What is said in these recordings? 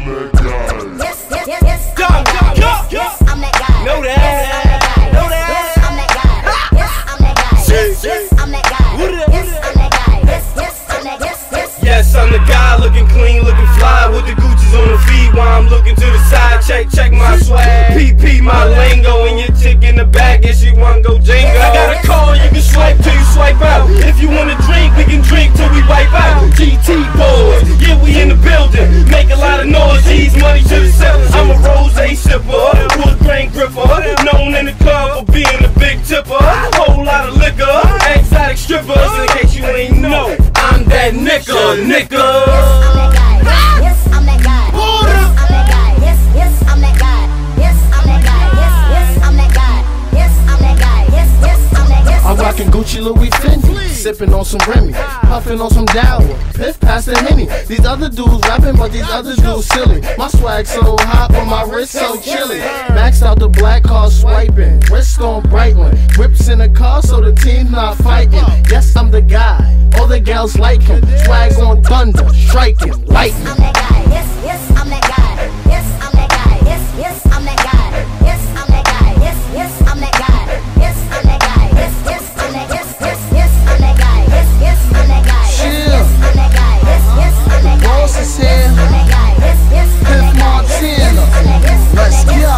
that guy. Yes, I'm that guy. Yes, I'm that guy. Know that. Yes, I'm that guy. Yes, I'm that guy. Yes, I'm that guy. Yes, I'm that guy. Yes, I'm that. Yes, I'm the guy, looking clean, looking fly, with the Gucci's on the feet while I'm looking to the side. Check my swag. PP my lingo, and your chick in the back, and she wanna go jingle. I got a call, you can swipe till you swipe out. If you wanna drink, we can drink till we wipe out. GT boys, yeah, we in the building. Make a lot of noise, G's money to the sellers. I'm a rose shipper, wood grain gripper, known in the club for being a big tipper. Whole lot of liquor, exotic strippers. In case you ain't know, I'm that nigga. Yes, I'm that guy. Yes, I'm that guy. Yes, I'm that guy. Yes, I'm that guy. Yes, I'm that guy. Yes, I'm that guy. Yes, I'm that guy. Yes, I'm that guy. I'm rockin' Gucci, Louis, Fendi, sippin' on some Remy, puffin' on some Dower, Piff past the Henny. These other dudes rapping, but these other dudes silly. My swag so hot, but my wrist so chilly. Maxed out the black car swiping, wrist on Breitling, whips in the car so the team's not fighting. Yes, I'm the guy, all the gals like him. Swag on thunder, striking, lightning. Yes, I'm that guy. Yes, I'm that guy. Yes, I'm that guy. Yes, I'm that guy. Yes, I'm that guy. Yes, I'm that guy. Yes, I'm that guy. Yes, I'm that. Yes, I'm that guy. Yes, I'm that guy. Yes, I'm that guy. Yes, I'm that guy. Boss is here. Piff Montana. Let's go.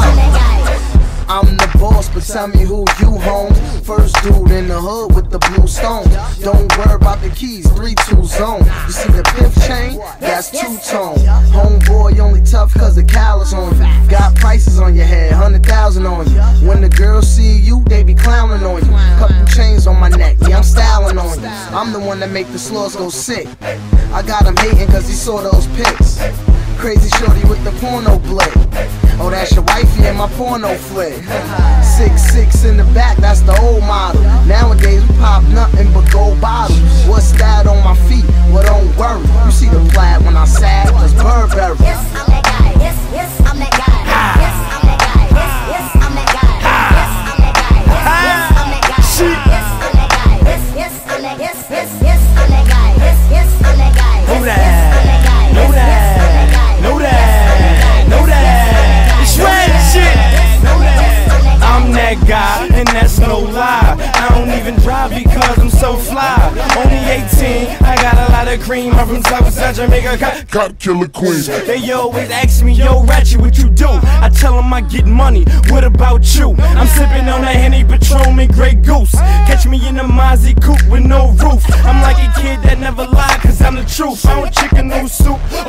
I'm the boss, but tell me who you home. First dude in the hood with the blue stones. Don't worry about the keys, 3-2 zone. You see the Piff chain? That's two-tone. Homeboy only tough cause the callus on you. Got prices on your head, 100,000 on you. When the girls see you, they be clowning on you. Couple chains on my neck, yeah, I'm styling on you. I'm the one that make the slugs go sick. I got him hating cause he saw those pics. Crazy shorty with the porno blade. Oh, that's your wifey and my porno flick. 6'6" in the back, that's the old model. Nowadays we pop nothing but gold bottles. What's that on my feet? Well, don't worry. You see the plaid when I sag, cause Burberry. Yes, I'm that guy. Yes, I'm that guy. Yes, I'm that guy. Yes, I'm that guy. Yes, I'm that guy. Yes, I'm that guy. Yes, I'm that guy. Yes, I'm that. Yes, I'm that guy. Yes, I'm that guy. Know that. Know that. Know that. Know that. It's red shit. I'm that guy, and that's no lie. I don't even drive because I'm so fly. Only 18, I got a lot of cream. I'm from Southside Jamaica. Got killer queen. They always ask me, yo, Ratchet, what you do? I tell them I get money, what about you? I'm sipping on that Henny, Patron, and Grey Goose. Catch me in a Mozzie coupe with no roof. I'm like a kid that never lied, cause I'm the truth. I don't chicken noodle soup